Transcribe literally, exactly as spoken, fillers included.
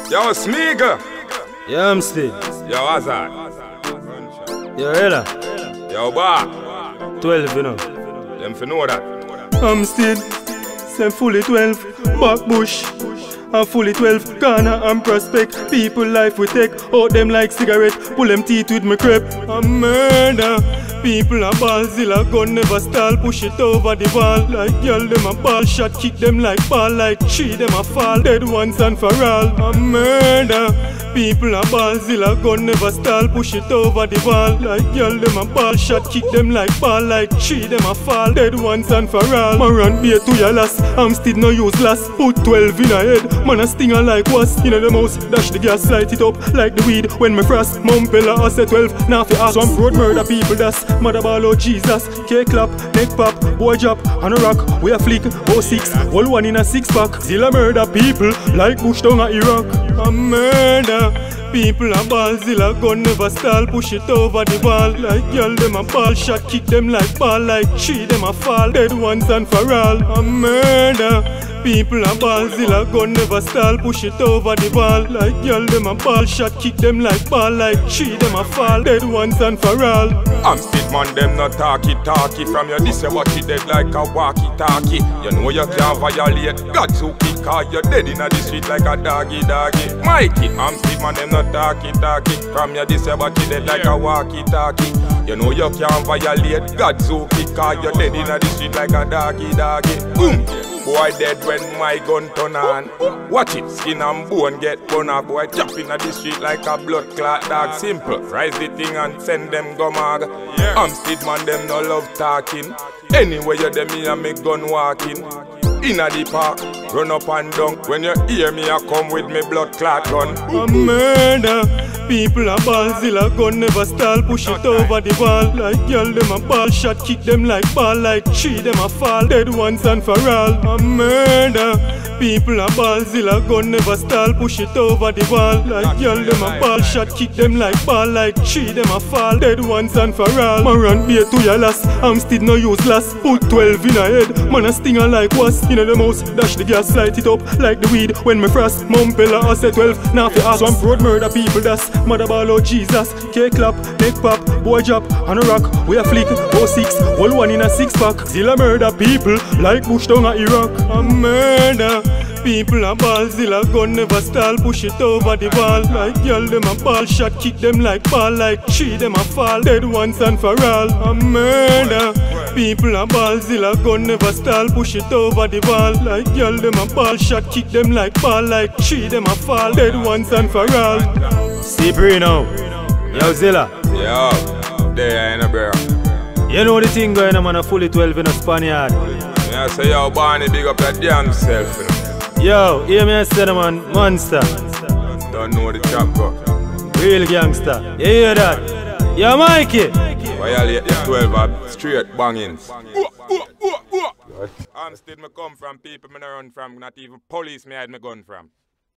Yo, Smeagol. Yo, Amstead. Yo, Hazard. Yo, Ella. Yo, Bar. twelve, you know. Them for know that. Amstead. Same fully twelve. Backbush. I'm fully twelve. Ghana and Prospect. People life we take. Out them like cigarette. Pull them teeth with my crepe. I'm murder. People a ballzilla, gun never stall, push it over the wall. Like y'all them a ball shot, kick them like ball, like tree them a fall. Dead once and for all, a murder. People a ballzilla, gun never stall, push it over the wall. Like y'all them a ball shot, kick them like ball, like tree them a fall. Dead once and for all. Man run beer to your last, Amstead no useless. Put twelve in a head, man a stinger like was. In the mouse, dash the gas, light it up like the weed. When me frost, mumpella I say twelve, now fi ask. Some road murder people that's mother ball oh Jesus, K-clap, neck pop, boy drop, on a rock, we a flick, oh six, all one in a six pack. Zilla murder people, like Bush down at Iraq. A murder, people a ball, Zilla gun never stall, push it over the wall. Like y'all them a ball shot, kick them like ball, like tree them a fall. Dead once and for all, a murder. People a ballzilla, gun never stall, push it over the wall. Like y'all them a ball shot, kick them like ball, like tree them a fall. Dead once and for all. Amstead man, them not talky talky. From your this watch it dead like a walkie talkie. You know you can't violate God's who kick, cause you're dead in the street like a doggy doggy. Mikey, Amstead man, them not talky talky. From your this watch it dead like a walkie talkie. You know you can't violate God's who kick, cause you're dead in the street like a doggy doggy. Boom. Boy dead when my gun turn on. Watch it, skin and bone get bun up. Boy jump in the street like a blood clot dog. Simple, rise the thing and send them go mag. Yeah. Amstead man them no love talking. Anyway you them me and me gun walking. Inna the park, run up and down. When you hear me I come with me blood clot gun. A murder. People a ballzilla, gun never stall, push it over the wall. Like y'all them a ball shot, kick them like ball, like tree them a fall. Dead once and for all, a murder. People a ballzilla, gun never stall, push it over the wall. Like y'all them a ball shot, kick them like ball, like tree them a fall. Dead once and for all. Man run beer to your last, Amstead no useless. Put twelve in a head, man a stinger like was. In the mouse, dash the gas, light it up like the weed. When me frost, mumpella I say twelve, now fi ask. Some road murder people that's mother ball oh Jesus, K-clap, neck pop, boy drop, on a rock, we a flick, oh six, all one in a six pack. Zilla murder people, like Bush down at Iraq. A murder. People a ballzilla, gun never stall, push it over the wall. Like y'all them a ball shot, kick them like ball, like tree them a fall. Dead once and for all, a murder. People a ballzilla, gun never stall, push it over the wall. Like y'all them a ball shot, kick them like ball, like tree them a fall. Dead once and for all. See Bruno, yo Zilla. Yo, there ain't a bear. You know the thing going on, man, a fully twelve in a Spaniard. Yeah, say yo Barney, big up that damn self, you know. Yo, hear me say man, monster. Don't know the trap go. Real gangster, you hear that? Yo Mikey. Violate the twelve up, straight bangings. Amstead me come from, people me no run from, not even police me hide me gun from.